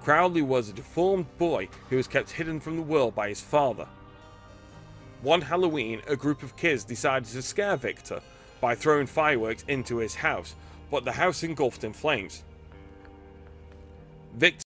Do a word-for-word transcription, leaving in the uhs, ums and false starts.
Crowley was a deformed boy who was kept hidden from the world by his father. One Halloween, a group of kids decided to scare Victor by throwing fireworks into his house, but the house engulfed in flames. Victor